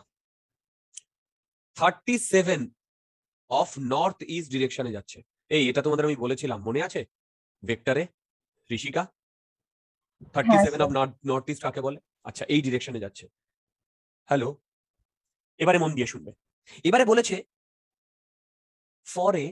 37 অফ নর্থ ইস্ট ডিরেকশনে যাচ্ছে। এই এটা তোমাদের আমি বলেছিলাম, মনে আছে ভেক্টরে, ঋষিকা? 37 অফ নর্থ ইস্ট কাকে বলে? আচ্ছা, এই ডিরেকশনে যাচ্ছে। হ্যালো, এবারে মন দিয়ে শুনবে। এবারে বলেছে ফর এ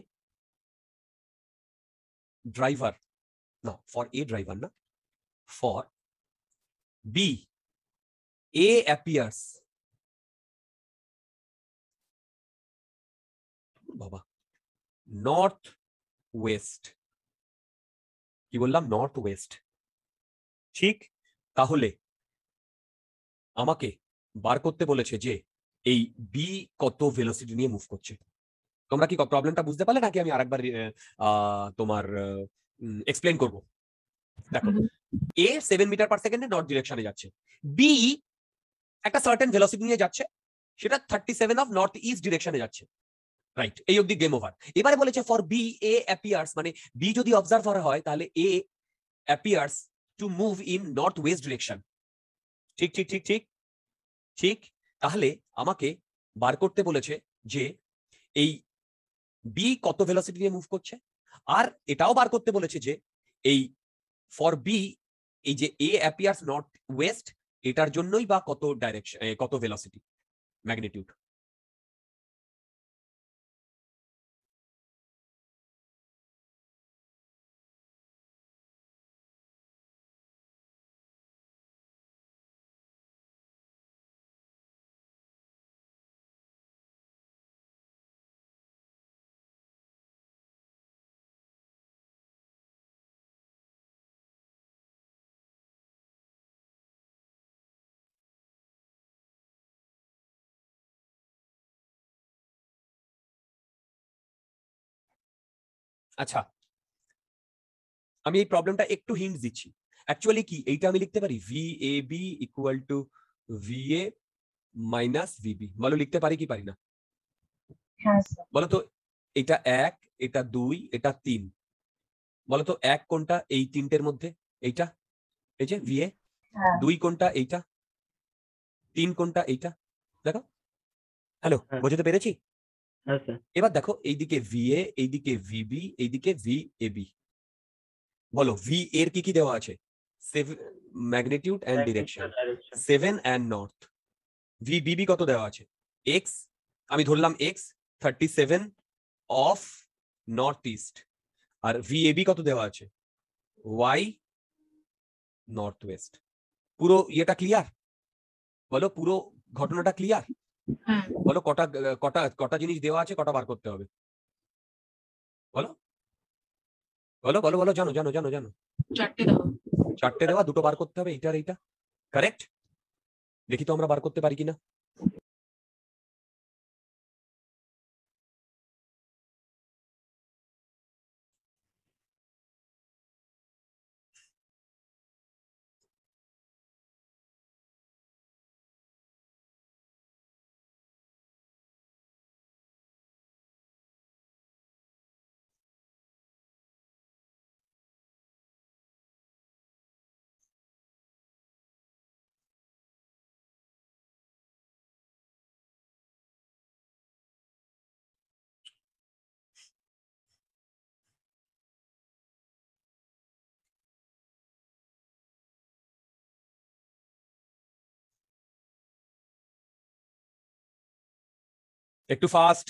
ড্রাইভার, না ফর এ ড্রাইভার না, ফর বি এ অ্যাপিয়ার্স, বাবা, নর্থ ওয়েস্ট, কি বললাম, নর্থ ওয়েস্ট, ঠিক। তাহলে আমাকে বার করতে বলেছে যে এই বি কত ভেলোসিটি নিয়ে মুভ করছে। তোমরা কি প্রবলেমটা বুঝতে পারলে নাকি আমি আরেকবার তোমার এক্সপ্লেন করব? দেখো, এ 7 মিটার পার সেকেন্ডে নর্থ ডিরেকশনে যাচ্ছে, বি একটা সার্টেন ভেলোসিটি নিয়ে যাচ্ছে, সেটা 37 অফ নর্থ ইস্ট ডিরেকশনে যাচ্ছে, রাইট? এই অবধি গেম ওভার। এবারে বলেছে ফর বি এ অ্যাপিয়ার্স, মানে বি যদি অবজার্ভার হয় তাহলে A appears to move in north west direction. ঠিক ঠিক ঠিক ঠিক ঠিক। তাহলে আমাকে বার করতে বলেছে যে এই বি কত ভেলোসিটি নিয়ে মুভ করছে, আর এটাও বার করতে বলেছে যে এই ফর বি এই যে এ অ্যাপিয়ার্স নর্থ ওয়েস্ট, এটার জন্যই বা কত ডাইরেকশন, কত ভেলোসিটি, ম্যাগনিটিউড। আচ্ছা, আমি এই প্রবলেমটা একটু হিন্ট দিচ্ছি। অ্যাকচুয়ালি কি এইটা আমি লিখতে পারি V A B equal to V A minus VB, বলো লিখতে পারি কি পারি না? হ্যাঁ স্যার। বলো তো, এটা 1, এটা 2, এটা 3, বলো তো 1 কোনটা এই তিনটের মধ্যে? এইটা, এই যে ভি এ। হ্যাঁ 2 কোনটা? এইটা। 3 কোনটা? এইটা। দেখো, হ্যালো, হ্যাঁ। বুঝতে পেরেছি? হ্যাঁ স্যার। এবার দেখো, এইদিকে ভি এ, এইদিকে ভিবি, এইদিকে ভি এ বি। বলো ভি এর কি কি দেওয়া আছে? Magnitude and direction, Direction. 7 and north. V BB কত দেওয়া আছে? এক্স, আমি ধরলাম এক্স 37 অফ নর্থ ইস্ট। আর ভি এ বি কত দেওয়া আছে? Y north west. পুরো ইয়েটা ক্লিয়ার? বলো পুরো ঘটনাটা ক্লিয়ার? হ্যাঁ বলো কটা কটা কটা জিনিস দেওয়া আছে, কটা বার করতে হবে? বলো বলো বলো বলো, জানো জানো জানো জানো? 4টে দাও। 4টে দেওয়া, 2টো বার করতে হবে, এইটার এইটা। কারেক্ট? দেখি তো আমরা বার করতে পারি কিনা। একটু ফাস্ট।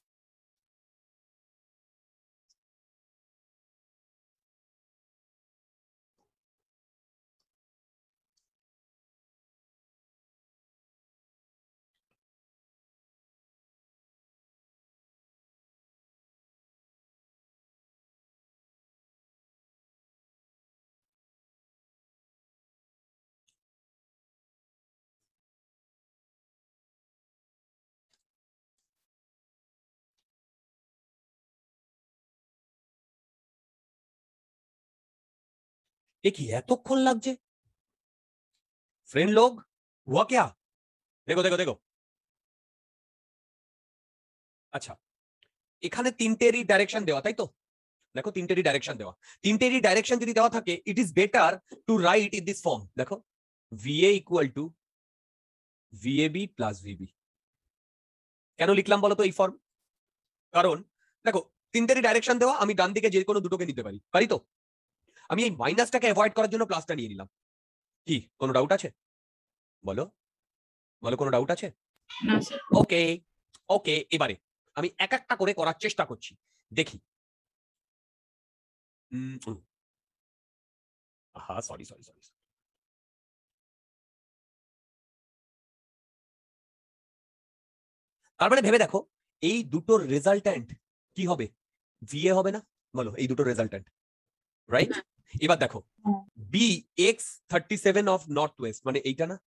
এ কি এতক্ষণ লাগছে? फ्रेंड लोग, हुआ क्या? देखो देखो देखो। আচ্ছা, এখানে তিনটেরই ডাইরেকশন দেওয়া, তাই তো? দেখো তিনটেরই ডাইরেকশন দেওয়া। তিনটেরই ডাইরেকশন যদি দেওয়া থাকে, it is better to write in this form. দেখো, VA equal to VAB plus VB. কেন লিখলাম বলো তো এই ফর্ম? কারণ দেখো, তিনটেরই ডাইরেকশন দেওয়া, আমি ডান দিকে যে কোনো দুটোকে নিতে পারি, পারি তো? আমি এই মাইনাসটাকে অ্যাভয়েড করার জন্য প্লাসটা নিয়ে নিলাম। কি কোনো ডাউট আছে? বলো বলো, কোনো ডাউট আছে? না স্যার। ওকে ওকে, এবারে আমি এক একটা করে করার চেষ্টা করছি, দেখি। হ্যাঁ, সরি সরি সরি। তার মানে ভেবে দেখো, এই দুটোর রেজাল্ট্যান্ট কি হবে? ভিএ হবে না? বলো, এই দুটো রেজাল্টেন্ট, রাইট? এবার দেখো হ্যাঁ। B x 37 of north west, মানে এইটা না?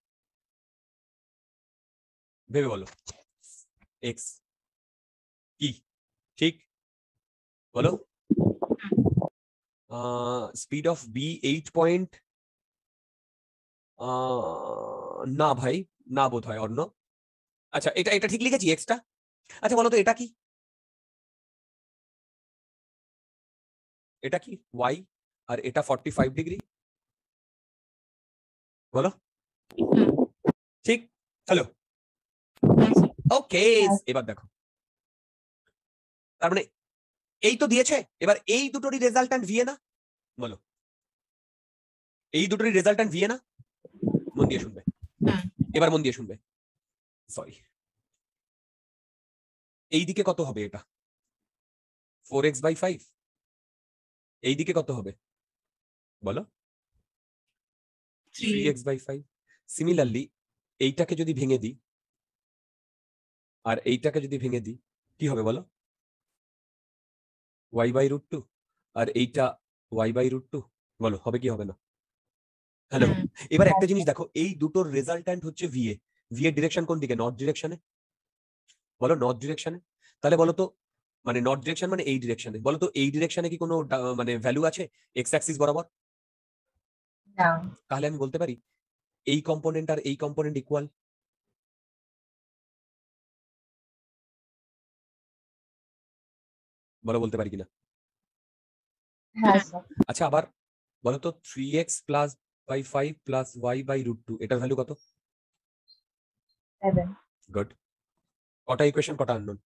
ভেবে বলো, এক্স কি ঠিক? বলো। স্পিড অফ বি 8 পয়েন্ট, না ভাই, না বোধ হয় অন্য। আচ্ছা, এটা এটা ঠিক লিখেছি এক্সটা। আচ্ছা বলো তো এটা কি? এটা কি ওয়াই, আর এটা 45 ডিগ্রি। বলো ঠিক? Hello, okay. হ্যাঁ। এবার দেখো, তার মানে এই তো দিয়েছে, এবার এই দুটোরই রেজাল্ট্যান্ট ভিএ না? বলো, এই দুটোরই রেজাল্ট্যান্ট ভিএ না? মন দিয়ে শুনবে, হ্যাঁ। এবার মন দিয়ে শুনবে। সরি, এইদিকে কত হবে? এটা 4x/5। এইদিকে কত হবে বলো? 3x/5। সিমিলারলি এইটাকে যদি ভেঙে দিই আর এইটাকে যদি ভেঙে দিই, কি হবে বলো? y/√2। আর এইটা y/√2। বলো হবে কি হবে না? হ্যালো, এবার একটা জিনিস দেখো, এই দুটোর রেজাল্ট্যান্ট হচ্ছে ভিএ। ভিএ ডিরেকশন কোন দিকে? নর্থ ডিরেকশনে। বলো নর্থ ডিরেকশনে। তাহলে বলো তো, মানে নর্থ ডিরেকশন মানে এই ডিরেকশনে, বলো তো এই ডিরেকশনে কি কোনো মানে ভ্যালু আছে এক্স অ্যাক্সিস বরাবর? না। তাহলে আমি বলতে পারি এই কম্পোনেন্ট আর এই কম্পোনেন্ট ইকুয়াল। বলো বলতে পারি কিনা? হ্যাঁ স্যার। আচ্ছা আবার বলো তো 3x+/5 প্লাস y/√2 এটার ভ্যালু কত? 7। গুড। কটা ইকুয়েশন, কটা আননোন?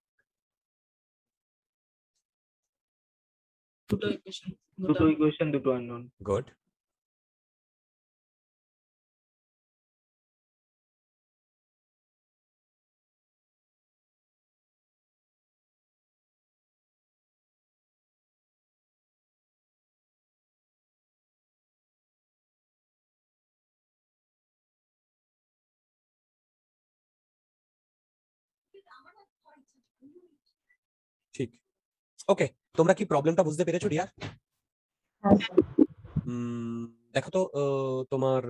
দুটো ইকুয়েশন। দুটো ইকুয়েশন, দুটো আননোন। গুড। ঠিক, ওকে। তোমরা কি প্রবলেমটা বুঝতে পেরেছো ডিয়ার? হ্যাঁ স্যার। দেখো তো তোমার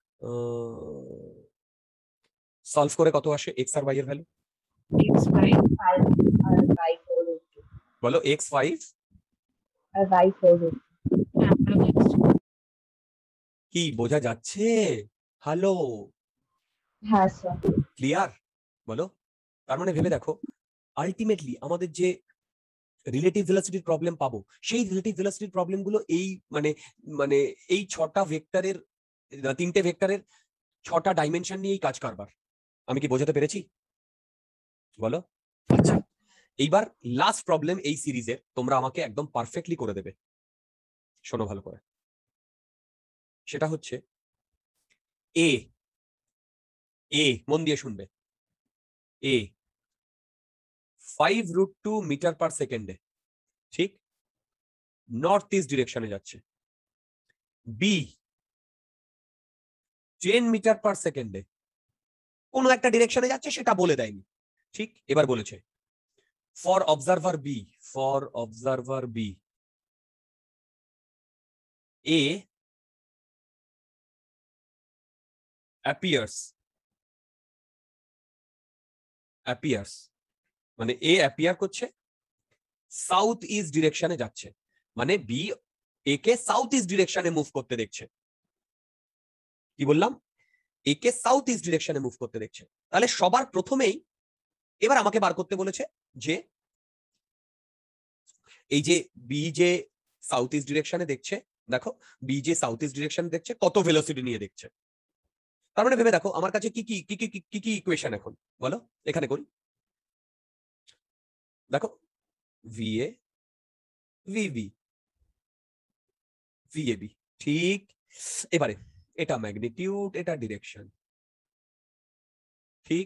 সলভ করে কত আসে এক্স আর ওয়াই এর ভ্যালু? x5 5 আর y/4√2 বলো x5 আর y/4√2। কি বোঝা যাচ্ছে? হ্যালো, হ্যাঁ স্যার। ক্লিয়ার? বলো। তার মানে ভেবে দেখো, আলটিমেটলি আমাদের যে রিলেটিভ ভেলোসিটির প্রবলেম পাবো, সেই রিলেটিভ ভেলোসিটির প্রবলেমগুলো এই মানে মানে এই 6টা ভেক্টরের, 3টে ভেক্টরের 6টা ডাইমেনশন নিয়েই কাজ কারবার। আমি কি বোঝাতে পেরেছি? বলো। আচ্ছা, এইবার লাস্ট প্রবলেম এই সিরিজের, তোমরা আমাকে একদম পারফেক্টলি করে দেবে। শোনো ভালো করে, সেটা হচ্ছে এ এ মন দিয়ে শুনবে। এ 5√2 মিটার পার সেকেন্ডে, ঠিক, নর্থ ইস্ট ডিরেকশনে যাচ্ছে। বি 10 মিটার পার সেকেন্ডে কোন একটা ডিরেকশনে যাচ্ছে, সেটা বলে দেয়নি, ঠিক। এবার বলেছে for observer B, for observer B A appears মানে এ অ্যাপিয়ার করছে, সাউথ ইস্ট ডিরেকশনে যাচ্ছে, মানে বি একে সাউথ ইস্ট ডিরেকশনে মুভ করতে দেখছে। কি বললাম? একে সাউথ ইস্ট ডিরেকশনে মুভ করতে দেখছে। তাহলে সবার প্রথমেই এবার আমাকে বার করতে বলেছে যে এই যে বি যে সাউথ ইস্ট ডিরেকশনে দেখছে, দেখো বি যে সাউথ ইস্ট ডিরেকশনে দেখছে কত ভেলোসিটি নিয়ে দেখছে। তার মানে ভেবে দেখো আমার কাছে কি কি কি কি কি কি ইকুয়েশন এখন, বলো এখানে করি। দেখো ভিএ ভিবি ভিএবি, ঠিক। এবারে এটা ম্যাগনিটিউড, এটা ডিরেকশন, ঠিক।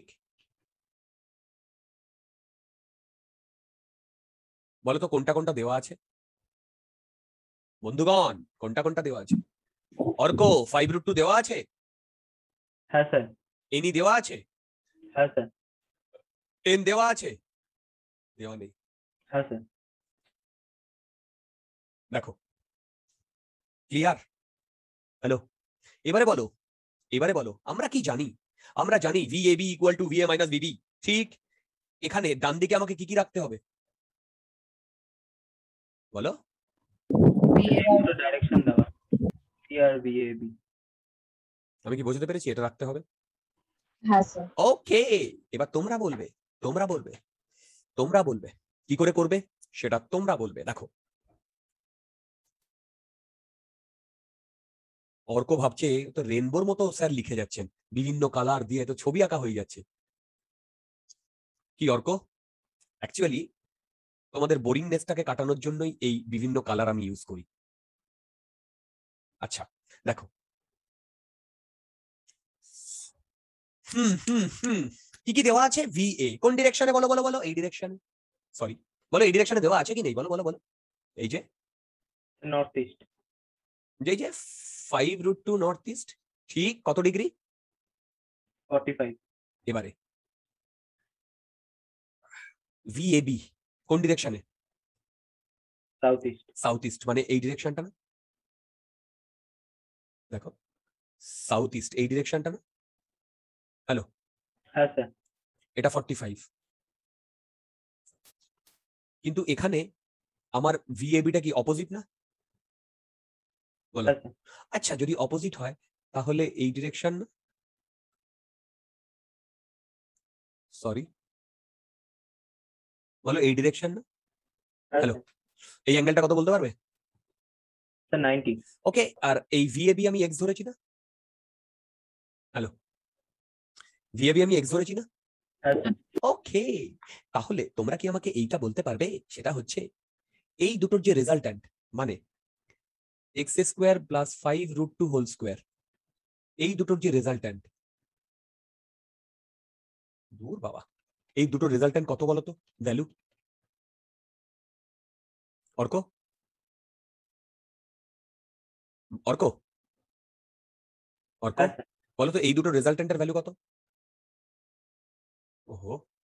বলো তো কোনটা কোনটা দেওয়া আছে বন্ধুগণ? কোনটা কোনটা দেওয়া আছে? অর্ক 5√2 দেওয়া আছে? হ্যাঁ স্যার। এনি দেওয়া আছে? হ্যাঁ স্যার। 10 দেওয়া আছে? দেওয়া নেই। হ্যাঁ স্যার। দেখো ক্লিয়ার? হ্যালো, এবারে বলো আমরা কি জানি? আমরা জানি VAB equal to VA minus VB। ঠিক, এখানে ডান দিকে আমাকে কি কি রাখতে হবে বলো? দুটো ডাইরেকশন দেওয়া, সি আর VAB। আমি কি বোঝাতে পেরেছি? এটা রাখতে হবে। হ্যাঁ স্যার। ওকে, এবার তোমরা বলবে কি করে করবে সেটা তোমরা বলবে। দেখো অর্ক ভাবছে তো রেনবোর মতো স্যার লিখে যাচ্ছেন, বিভিন্ন কালার দিয়ে তো ছবি আঁকা হয়ে যাচ্ছে। কি অর্ক? অ্যাকচুয়ালি তোমাদের বোরিংনেসটাকে কাটানোর জন্যই এই বিভিন্ন কালার আমি ইউজ করি। আচ্ছা দেখো, কি কি দেওয়া আছে? VA কোন ডিরেকশনে বলো বলো বলো? এই ডিরেকশনে, সরি বলো এই ডিরেকশনে দেওয়া আছে কি নেই বলো বলো বলো? এই যে নর্থ ইস্ট। এই যে 5√2 নর্থ ইস্ট, ঠিক কত ডিগ্রি? 45। এবারে VAB কোন ডিরেকশনে? South east. সাউথ ইস্ট, মানে এই ডিরেকশনটা না? দেখো সাউথ ইস্ট এই ডিরেকশনটা না? হ্যালো, হ্যাঁ স্যার। এটা 45, কিন্তু এখানে আমার VAB-টা কি অপোজিট না? বলো। হ্যাঁ স্যার। আচ্ছা যদি অপোজিট হয় তাহলে এই ডিরেকশন না? সরি বলো এই ডিরেকশন না? হ্যাঁ হ্যালো, স্যার। এই অ্যাঙ্গেলটা কত বলতে পারবে? স্যার 90। ওকে, আর এই VAB আমি এক্স ধরেছি না? হ্যালো, VAB আমি এক্স ধরেছি না? হ্যাঁ স্যার। ওকে, তাহলে তোমরা কি আমাকে এইটা বলতে পারবে? সেটা হচ্ছে এই দুটোর যে রেজাল্ট্যান্ট, মানে x² প্লাস 5√2 হোল স্কোয়ার, এই দুটোর যে রেজাল্ট্যান্ট, দূর বাবা, এই দুটোর রেজাল্ট্যান্ট কত বলো তো? ভ্যালু অর্ক, অর্ক অর্ক হ্যাঁ স্যার। বলো তো এই দুটো রেজাল্ট্যান্টের ভ্যালু কত? ওহো,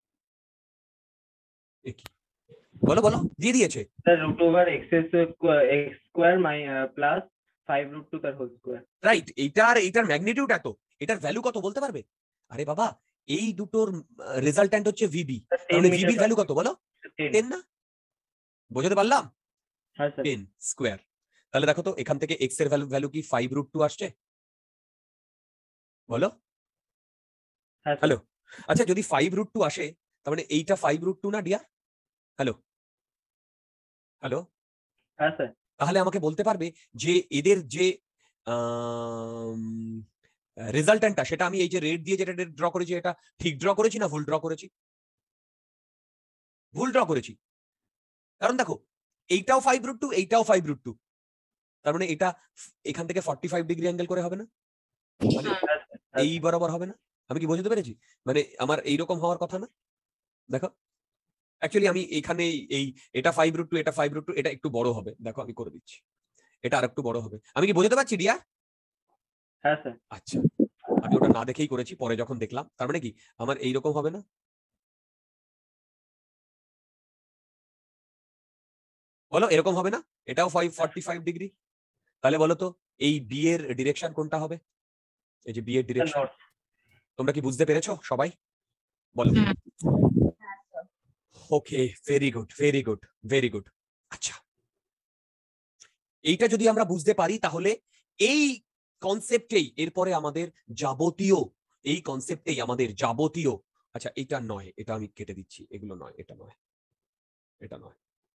এ কি? বলো বলো, দিয়ে দিয়েছে। Sir root over x square plus 5√2 তার হোল স্কোয়ার। রাইট, এইটার ম্যাগনিটিউড এত, এটার ভ্যালু কত বলতে পারবে? আরে বাবা, এই দুটোর রেজাল্ট্যান্ট হচ্ছে VB, তাহলে VB এর ভ্যালু কত বলো? 10 না? বোঝাতে পারলাম? হ্যাঁ স্যার। 10 স্কোয়ার। তাহলে দেখো তো এখান থেকে x এর ভ্যালু কি 5√2 আসছে? বলো। হ্যাঁ স্যার। হ্যালো, আচ্ছা যদি 5√2 আসে তার মানে এইটা 5√2 না ডিয়ার? হ্যালো হ্যালো, হ্যাঁ স্যার। তাহলে আমাকে বলতে পারবে যে এদের যে রেজাল্ট্যান্টটা, সেটা আমি এই যে রেড দিয়ে যেটা ড্র করেছি, এটা ঠিক ড্র করেছি না ভুল ড্র করেছি? ভুল ড্র করেছি, কারণ দেখো এইটাও 5√2 এইটাও 5√2, তার মানে এটা এখান থেকে 45 ডিগ্রি অ্যাঙ্গেল করে হবে না? মানে এই বরাবর হবে না? আমি কি বোঝাতে পেরেছি? মানে আমার এইরকম হওয়ার কথা না? দেখো অ্যাকচুয়ালি আমি এখানে এই এটা 5√2 এটা 5√2, এটা একটু বড় হবে, দেখো আমি করে দিচ্ছি, এটা আর একটু বড় হবে। আমি কি বোঝাতে পারছি ডিয়ার? হ্যাঁ স্যার। আচ্ছা, আমি ওটা না দেখেই করেছি, পরে যখন দেখলাম, তার মানে কি আমার এইরকম হবে না? বলো এরকম হবে না? এটাও 45 ডিগ্রি। তাহলে বলো তো এই বি এর ডিরেকশন কোনটা হবে? এই যে বি এর ডিরেকশন, নর্থ। তোমরা কি বুঝতে পেরেছো সবাই? বলো। হ্যাঁ sir. Okay, very good very good very good. আচ্ছা, এইটা যদি আমরা বুঝতে পারি তাহলে এই কনসেপ্টেই এরপরে আমাদের যাবতীয়, এই কনসেপ্টেই আমাদের যাবতীয়, আচ্ছা এটা নয়, এটা আমি কেটে দিচ্ছি, এগুলো নয়, এটা নয়, এটা নয়,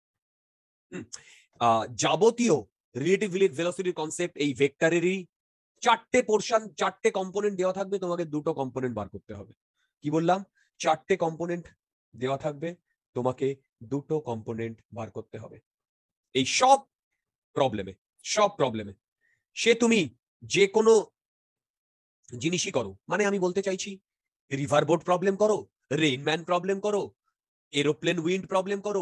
যাবতীয় রিলেটিভ ভেলোসিটির কনসেপ্ট, এই ভেক্টরেরই 4টে পোর্শন, 4টে কম্পোনেন্ট দেওয়া থাকবে, তোমাকে 2টো কম্পোনেন্ট বার করতে হবে। কি বললাম? 4টে কম্পোনেন্ট দেওয়া থাকবে, তোমাকে 2টো কম্পোনেন্ট বার করতে হবে। এই সব প্রবলেমে সে তুমি যে কোনো জিনিসই করো, মানে আমি বলতে চাইছি রিভার বোট প্রবলেম করো, রেইনম্যান প্রবলেম করো, এরোপ্লেন উইন্ড প্রবলেম করো,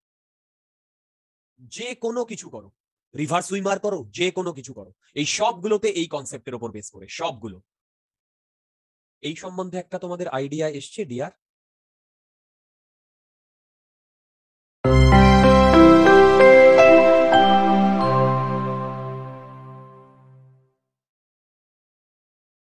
যে কোনো কিছু করো, রিভার সুইমার করো, যে কোনো কিছু করো, এই সবগুলোতে এই কনসেপ্টের উপর বেস করে সবগুলো। এই সম্বন্ধে একটা তোমাদের আইডিয়া এসছে ডিয়ার?